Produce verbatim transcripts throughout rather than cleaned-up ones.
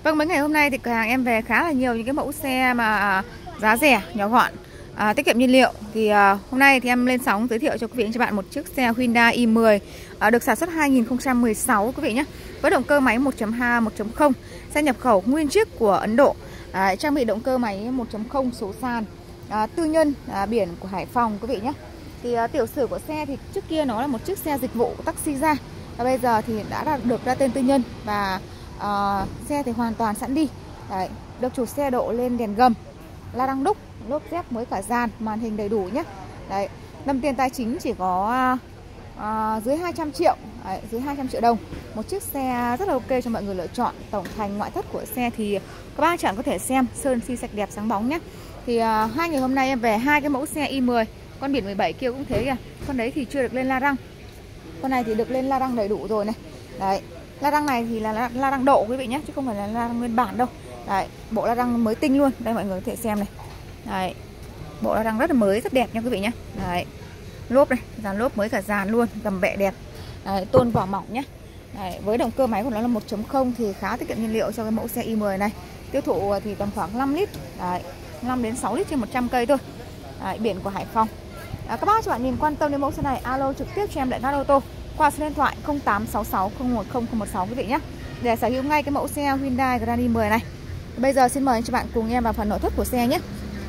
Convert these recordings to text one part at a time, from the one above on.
Vâng, mấy ngày hôm nay thì cửa hàng em về khá là nhiều những cái mẫu xe mà giá rẻ, nhỏ gọn, à, tiết kiệm nhiên liệu. Thì à, hôm nay thì em lên sóng giới thiệu cho quý vị và các bạn một chiếc xe Hyundai i mười à, được sản xuất hai nghìn không trăm mười sáu quý vị nhé. Với động cơ máy một chấm hai một chấm không, xe nhập khẩu nguyên chiếc của Ấn Độ, à, trang bị động cơ máy một chấm không số sàn, à, tư nhân, à, biển của Hải Phòng quý vị nhé. Thì à, tiểu sử của xe thì trước kia nó là một chiếc xe dịch vụ taxi ra, và bây giờ thì đã được ra tên tư nhân và uh, xe thì hoàn toàn sẵn đi. Đấy, được chủ xe độ lên đèn gầm, la răng đúc, lốp dép mới cả dàn, màn hình đầy đủ nhé. Đấy, đồng tiền tài chính chỉ có uh, uh, dưới hai trăm triệu, đấy, dưới hai trăm triệu đồng. Một chiếc xe rất là ok cho mọi người lựa chọn. Tổng thành ngoại thất của xe thì các bác chẳng có thể xem, sơn xi sạch đẹp sáng bóng nhé. Thì uh, hai ngày hôm nay em về hai cái mẫu xe i mười. Con biển mười bảy kia cũng thế kìa, con đấy thì chưa được lên la răng, con này thì được lên la răng đầy đủ rồi này. Đấy, la răng này thì là la, la răng độ quý vị nhé, chứ không phải là la răng nguyên bản đâu. Đấy, bộ la răng mới tinh luôn. Đây mọi người có thể xem này. Đấy, bộ la răng rất là mới, rất đẹp nha quý vị nhé. Đấy, lốp này, dàn lốp mới cả dàn luôn, gầm bẹ đẹp. Đấy, tôn vỏ mỏng nhé. Đấy, với động cơ máy của nó là một chấm không thì khá tiết kiệm nhiên liệu cho cái mẫu xe i mười này. Tiêu thụ thì tầm khoảng năm lít. Đấy, năm đến sáu lít trên một trăm cây thôi. Đấy, biển của Hải Phòng. À, các bác các bạn nhìn quan tâm đến mẫu xe này, alo trực tiếp cho em Đại Cát Ô Tô qua số điện thoại không tám sáu sáu không một không không một sáu quý vị nhé, để sở hữu ngay cái mẫu xe Hyundai Grand i mười này. Bây giờ xin mời anh chị bạn cùng em vào phần nội thất của xe nhé.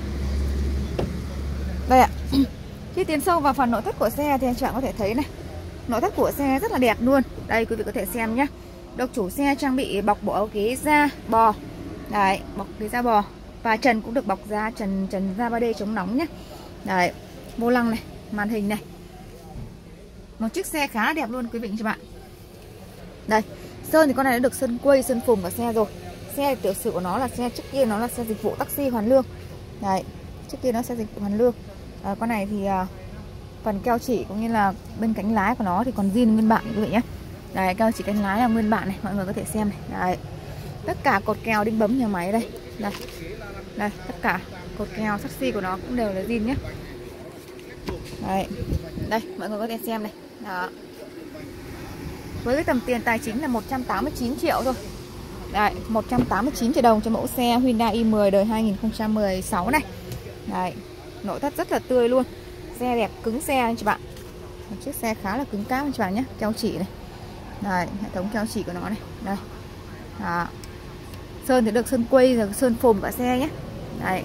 Đây ạ. Khi tiến sâu vào phần nội thất của xe thì anh chị bạn có thể thấy này, nội thất của xe rất là đẹp luôn. Đây quý vị có thể xem nhé. Được chủ xe trang bị bọc bộ ghế da bò. Đấy, bọc ghế da bò và trần cũng được bọc da trần trần da ba D chống nóng nhé. Đấy, vô lăng này, màn hình này. Một chiếc xe khá đẹp luôn quý vị các bạn. Đây, sơn thì con này đã được sơn quây, sơn phùm cả xe rồi. Xe tiểu sử của nó là xe trước kia nó là xe dịch vụ taxi hoàn lương. Đấy, trước kia nó xe dịch vụ hoàn lương. À, con này thì à, phần keo chỉ cũng như là bên cánh lái của nó thì còn zin nguyên bản quý vị nhé. Đây, keo chỉ cánh lái là nguyên bản này, mọi người có thể xem này. Đấy, tất cả cột kèo đinh bấm nhà máy đây. Đây, đây, tất cả cột kèo taxi của nó cũng đều là zin nhé. Đấy, đây mọi người có thể xem này. Đó. Với cái tầm tiền tài chính là một trăm tám mươi chín triệu thôi. Đấy, một trăm tám mươi chín triệu đồng cho mẫu xe Hyundai i mười đời hai nghìn không trăm mười sáu này. Đấy, nội thất rất là tươi luôn. Xe đẹp, cứng xe anh chị bạn. Một chiếc xe khá là cứng cáp anh chị bạn nhé. Keo chỉ này. Đây, hệ thống keo chỉ của nó này. Đây. Đó. Sơn thì được sơn quây rồi, sơn phùm cả xe nhé. Đấy.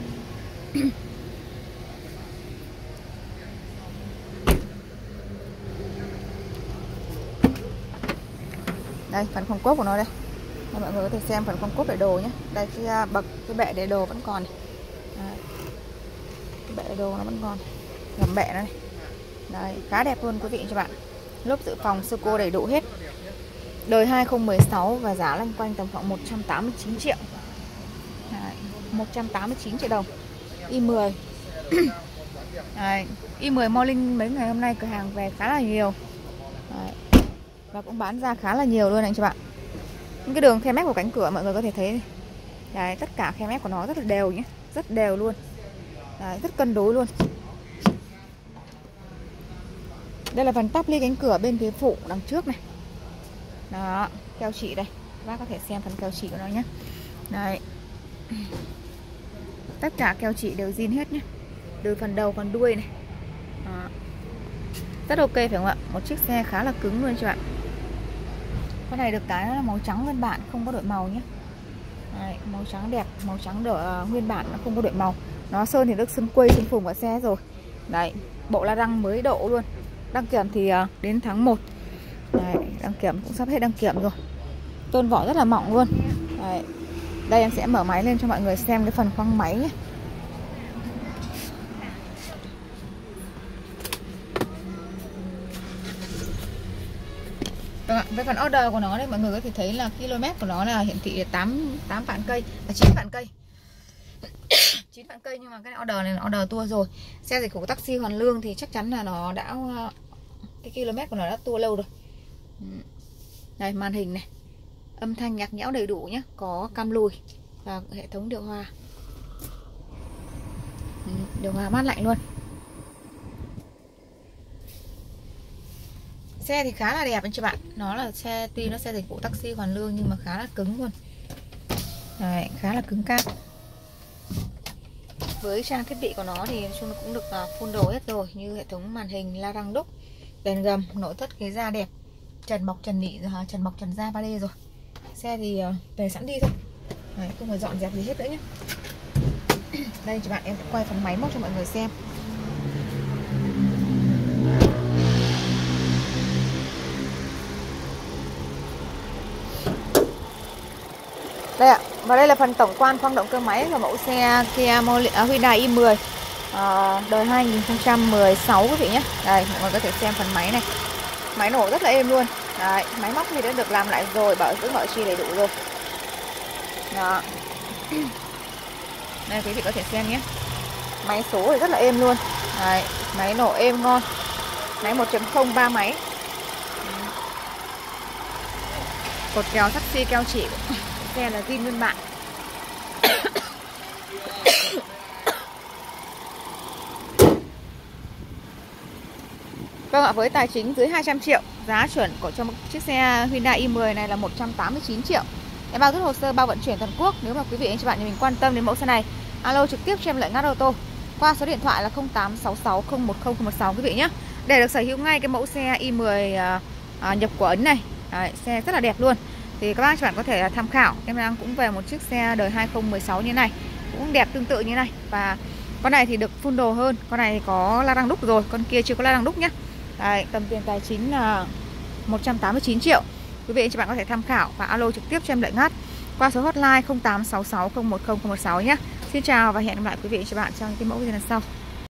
Đây, phần khoang cốp của nó đây. Đây, mọi người có thể xem phần khoang cốp để đồ nhé. Đây, cái bậc, cái bệ để đồ vẫn còn này. Đấy. Cái bệ để đồ nó vẫn còn. Gầm bệ nó này. Đây, khá đẹp luôn quý vị cho bạn. Lốp dự phòng sơ cô đầy đủ hết. Đời hai không một sáu và giá loanh quanh tầm khoảng một trăm tám mươi chín triệu. Đấy, một trăm tám mươi chín triệu đồng. i mười. Đấy, i mười Morning mấy ngày hôm nay cửa hàng về khá là nhiều. Đấy. Và cũng bán ra khá là nhiều luôn anh chị bạn. Những cái đường khe mép của cánh cửa mọi người có thể thấy này. Đấy, tất cả khe mép của nó rất là đều nhé, rất đều luôn. Đấy, rất cân đối luôn. Đây là phần tắp ly cánh cửa bên phía phụ đằng trước này. Đó, keo chỉ đây. Các bác có thể xem phần keo chỉ của nó nhé. Đấy. Tất cả keo chỉ đều zin hết nhé. Từ phần đầu phần đuôi này. Đó. Rất ok phải không ạ? Một chiếc xe khá là cứng luôn cho bạn. Con này được cái là màu trắng nguyên bản, không có đổi màu nhé. Đấy, màu trắng đẹp, màu trắng đổi uh, nguyên bản, nó không có đổi màu. Nó sơn thì được sơn quây, sơn phùm của xe rồi. Đấy, bộ la răng mới độ luôn. Đăng kiểm thì uh, đến tháng một. Đấy, đăng kiểm cũng sắp hết đăng kiểm rồi. Tôn vỏ rất là mỏng luôn. Đấy. Đây em sẽ mở máy lên cho mọi người xem cái phần khoang máy nhé. Với phần order của nó đây mọi người có thể thấy là km của nó là hiển thị tám tám vạn cây, là chín vạn cây. chín vạn cây, nhưng mà cái order này là order tua rồi. Xe dịch vụ taxi hoàn lương thì chắc chắn là nó đã, cái km của nó đã tua lâu rồi. Đây, màn hình này, âm thanh nhạc nhẽo đầy đủ nhé, có cam lùi và hệ thống điều hòa. Điều hòa mát lạnh luôn. Xe thì khá là đẹp anh chị bạn. Nó là xe, tuy nó xe dịch vụ taxi hoàn lương nhưng mà khá là cứng luôn. Đấy, khá là cứng cáp. Với trang thiết bị của nó thì nói chung là cũng được full đồ hết rồi, như hệ thống màn hình la răng đúc, đèn gầm, nội thất ghế da đẹp, trần mọc trần nỉ rồi, trần mọc trần da ba D rồi. Xe thì về sẵn đi thôi. Đấy, không phải dọn dẹp gì hết nữa nhé. Đây chị bạn em quay phần máy móc cho mọi người xem. Đây ạ, và đây là phần tổng quan khoang động cơ máy của mẫu xe Kia Hyundai i mười à, đời hai nghìn không trăm mười sáu quý vị nhé. Đây, mọi người có thể xem phần máy này. Máy nổ rất là êm luôn. Đấy, máy móc thì đã được làm lại rồi, bảo dưỡng bảo trì đầy đủ rồi. Đó. Đây quý vị có thể xem nhé. Máy số thì rất là êm luôn. Đấy, máy nổ êm ngon. Máy một chấm không ba máy. Cột kèo sắt xi keo chỉ. Xe là zin nguyên bản. Vâng ạ, với tài chính dưới hai trăm triệu, giá chuẩn của cho một chiếc xe Hyundai i mười này là một trăm tám mươi chín triệu. Em bao rút hồ sơ bao vận chuyển toàn quốc. Nếu mà quý vị anh chị bạn nhà mình quan tâm đến mẫu xe này, alo trực tiếp cho em Lợi Ngát Ô Tô qua số điện thoại là không tám sáu sáu không một không không một sáu quý vị nhé. Để được sở hữu ngay cái mẫu xe i mười à, à, nhập của Ấn này. Đấy, xe rất là đẹp luôn. Thì các bác các bạn có thể tham khảo. Em đang cũng về một chiếc xe đời hai không một sáu như này, cũng đẹp tương tự như này. Và con này thì được full đồ hơn. Con này thì có la răng đúc rồi, con kia chưa có la răng đúc nhé. Đấy, tầm tiền tài chính là một trăm tám mươi chín triệu. Quý vị anh chị bạn có thể tham khảo và alo trực tiếp cho em Lợi Ngát qua số hotline không tám sáu sáu không một không không một sáu nhé. Xin chào và hẹn gặp lại quý vị anh chị bạn trong cái mẫu video lần sau.